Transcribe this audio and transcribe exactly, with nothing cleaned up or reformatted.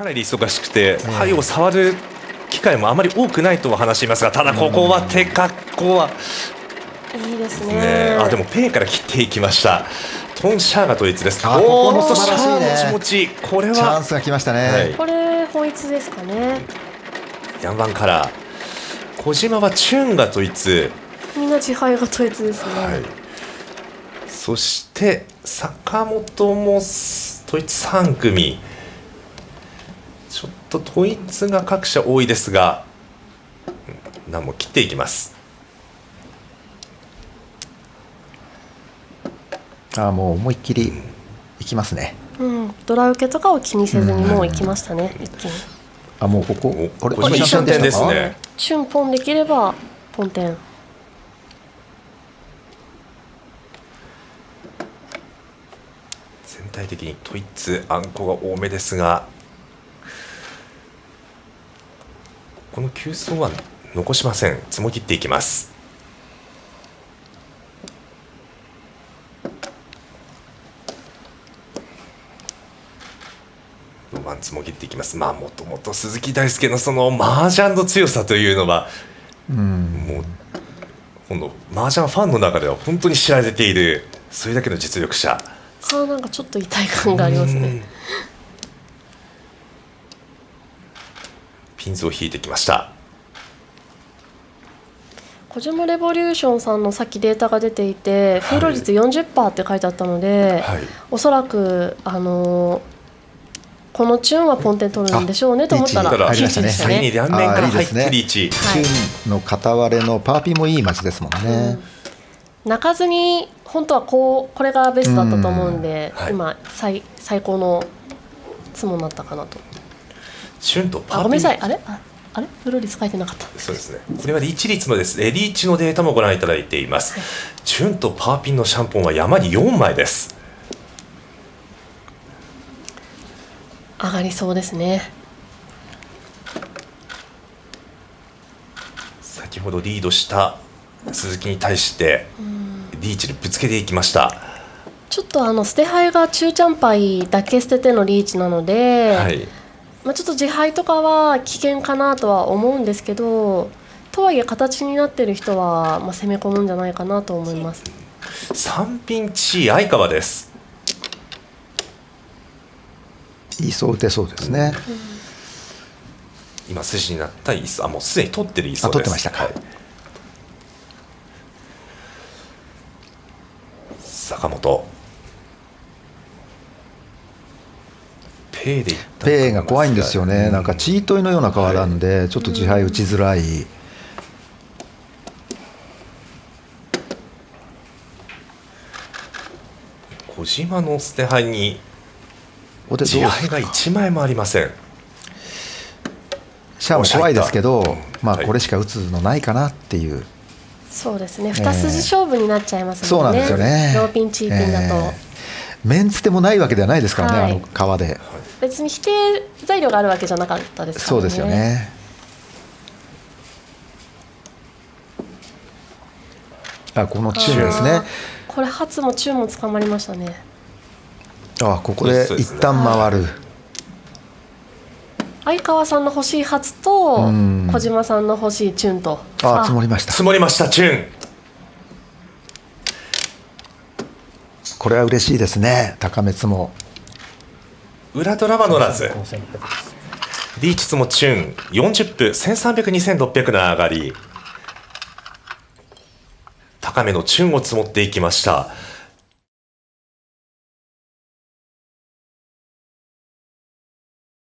かなり忙しくて牌を触る機会もあまり多くないとは話していますが、ただここは手格好はいいですね。 あでもペイから切っていきました。トンシャーが統一です。 あここも素晴らしいね。 もちもち、これはチャンスが来ましたね、はい、 これ統一ですかね。 ヤンバンカラー、小島はチュンが統一、 みんな自敗が統一ですね、 はい、そして坂本も統一さん組、ちょっと統一が各社多いですが何も切っていきます。 あもう思いっきりいきますね、 うん、ドラ受けとかを気にせずにもういきましたね、一気に。 あもうこここれ小島一点ですね。 チュンポンできればポンテン。 全体的に統一あんこが多めですが、この急走は残しません。積も切っていきます。ワンツも切っていきます。まあもともと鈴木大輔のその麻雀の強さというのは、うん、もうこの麻雀ファンの中では本当に知られている、それだけの実力者。 あなんかちょっと痛い感がありますね。 ピンズを引いてきました。 小島レボリューションさんのさっきデータが出ていて、フード率 よんじゅっパーセント って書いてあったので、はい、おそらくあのこのチュンはポンテン取るんでしょうねと思ったら入りましたね。 先に両面から入ってリーチ。 チュンの片割れのパーピーもいい街ですもんね。 うん、泣かずに本当はこうこれがベストだったと思うんで、うん、今、はい、最最高のツモになったかなと。 チュンとパーピー。 あごめんなさいあれああれフロー率書いてなかった。 そうですね。これはリーチ率のですねリーチのデータもご覧いただいています。はい、チュンとパーピンのシャンポンは山によんまいです。 上がりそうですね。 先ほどリードした鈴木に対してリーチでぶつけていきました。 ちょっとあの捨て牌が中チャンパイだけ捨ててのリーチなので、はい、まあちょっと自敗とかは危険かなとは思うんですけど、とはいえ形になっている人はまあ攻め込むんじゃないかなと思います。 三品地相川です。 いいそう打てそうですね。 うん、今筋になったイソ、あもうすでに取ってるイソです。 あ取ってましたか。はい、 坂本ペイでいったペイが怖いんですよね。うん、なんかチートイのような川なんで、はい、ちょっと自敗打ちづらい。うん、 小島の捨て牌に自敗がいちまいもありません。 シャアも怖いですけど、まあこれしか打つのないかなっていう。 そうですね。二筋勝負になっちゃいますもんね。そうなんですよね。 ローピンチーピンだと、えー、 メンツでもないわけではないですからね、はい、あの川で。 別に否定材料があるわけじゃなかったですからね。 そうですよね。あこのチューンですね。 これ初もチューンも捕まりましたね。 あここで一旦回る。 相川さんの欲しい初と小島さんの欲しいチュンと。 あ積もりました。 積もりましたチュン。 これは嬉しいですね。高め積も。 裏ドラは乗らず。リーチ積もチュンよんじゅっぷせんさんびゃくにせんろっぴゃくの上がり。高めのチュンを積もっていきました。